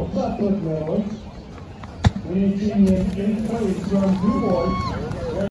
left foot medalist. We need to encourage young two boys.